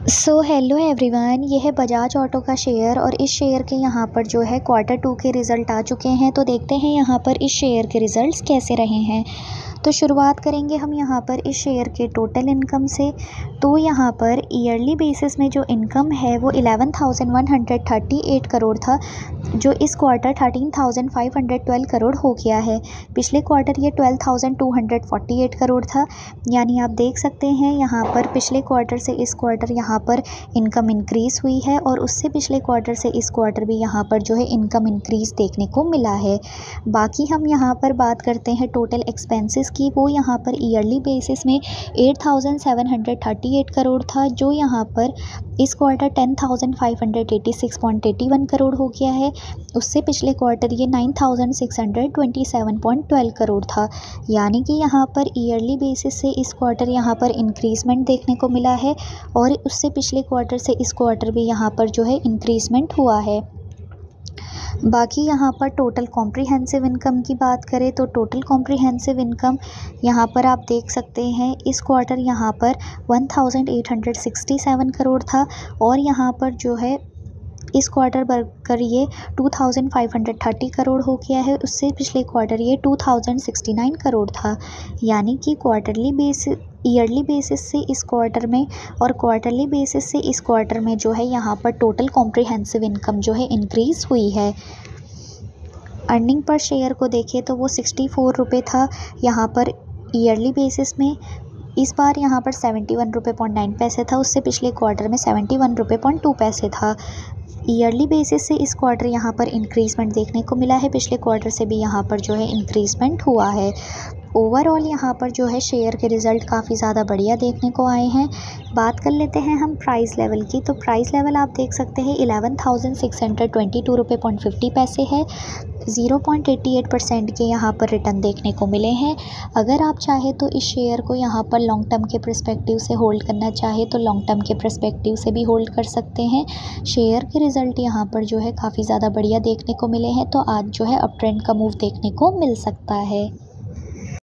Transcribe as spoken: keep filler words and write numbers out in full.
So hello everyone, ये है Bajaj auto का शेयर और इस शेयर के यहाँ पर जो है क्वार्टर टू के रिज़ल्ट आ चुके हैं। तो देखते हैं यहाँ पर इस शेयर के रिज़ल्ट्स कैसे रहे हैं। तो शुरुआत करेंगे हम यहाँ पर इस शेयर के टोटल इनकम से। तो यहाँ पर ईयरली बेसिस में जो इनकम है वो eleven thousand one hundred thirty eight crore था, जो इस quarter thirteen thousand five hundred twelve crore हो गया है। पिछले क्वार्टर ये twelve thousand two hundred forty eight crore था। यानी आप देख सकते हैं यहाँ पर पिछले क्वार्टर से इस क्वार्टर यहाँ पर इनकम इंक्रीज़ हुई है और उससे पिछले क्वार्टर से इस क्वार्टर भी यहाँ पर जो है इनकम इंक्रीज़ देखने को मिला है। बाकी हम यहाँ पर बात करते हैं टोटल एक्सपेंसेस की। वो यहाँ पर ईयरली बेसिस में eight thousand seven hundred thirty eight crore था, जो यहाँ पर इस quarter ten thousand five hundred eighty six point eighty one crore हो गया है। उससे पिछले क्वार्टर ये nine thousand six hundred twenty seven point twelve crore था। यानी कि यहाँ पर ईयरली बेसिस से इस क्वार्टर यहाँ पर इंक्रीज़मेंट देखने को मिला है और उससे पिछले क्वार्टर से इस क्वार्टर भी यहाँ पर जो है इंक्रीज़मेंट हुआ है। बाकी यहाँ पर टोटल कॉम्प्रिहेंसिव इनकम की बात करें तो टोटल कॉम्प्रिहेंसिव इनकम यहाँ पर आप देख सकते हैं इस क्वार्टर यहाँ पर one thousand eight hundred sixty seven crore था और यहाँ पर जो है इस क्वार्टर बढ़कर ये two thousand five hundred thirty crore हो गया है। उससे पिछले क्वार्टर ये two thousand sixty nine crore था। यानी कि क्वार्टरली बेसिस ईयरली बेसिस से इस क्वार्टर में और क्वार्टरली बेसिस से इस क्वार्टर में जो है यहाँ पर टोटल कॉम्प्रिहेंसिव इनकम जो है इंक्रीज़ हुई है। अर्निंग पर शेयर को देखें तो वो सिक्सटी फोर रुपये था यहाँ पर ईयरली बेसिस में। इस बार यहाँ पर सेवेंटी वन रुपये पॉइंट नाइन पैसे था, उससे पिछले क्वार्टर में सेवेंटी वन रुपये पॉइंट टू पैसे था। ईयरली बेसिस से इस क्वार्टर यहाँ पर इंक्रीज़मेंट देखने को मिला है, पिछले क्वार्टर से भी यहाँ पर जो है इंक्रीज़मेंट हुआ है। ओवरऑल यहाँ पर जो है शेयर के रिज़ल्ट काफ़ी ज़्यादा बढ़िया देखने को आए हैं। बात कर लेते हैं हम प्राइस लेवल की। तो प्राइस लेवल आप देख सकते हैं eleven thousand six hundred twenty two रुपये पॉइंट फिफ्टी पैसे है। Zero point eighty eight percent के यहाँ पर रिटर्न देखने को मिले हैं। अगर आप चाहे तो इस शेयर को यहाँ पर लॉन्ग टर्म के पर्सपेक्टिव से होल्ड करना चाहे तो लॉन्ग टर्म के पर्सपेक्टिव से भी होल्ड कर सकते हैं। शेयर के रिज़ल्ट यहाँ पर जो है काफ़ी ज़्यादा बढ़िया देखने को मिले हैं, तो आज जो है अप ट्रेंड का मूव देखने को मिल सकता है।